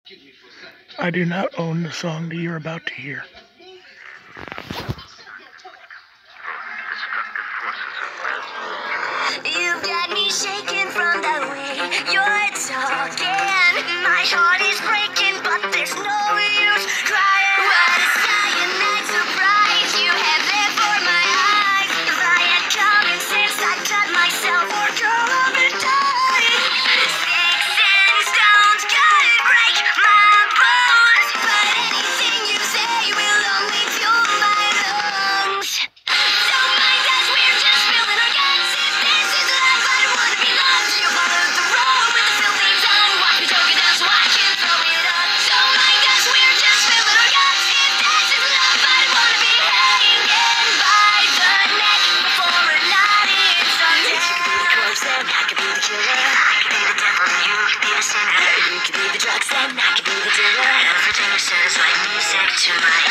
I do not own the song that you're about to hear. You've got me shaking from the way you're talking. My heart is breaking, but there's no use crying. What a cyanide surprise you have there for my eyes. If I had common sense, I'd cut myself or curl up and die. Sticks and stones could break my bones, but anything you say will only fuel my lungs. Don't mind us, we're just spilling our guts. If this is life, I don't wanna be lost. You followed the road with the filthy tongue. Watch me choke it down so I can throw it up. Don't mind us, we're just spilling our guts. If this is love, I don't wanna be hanging by the neck before a night is undone. You could be the corpse, then I could be the killer. I could be the devil, you could be the sinner. You could be the drugs, then I could be the dealer. Everything you said is like music to my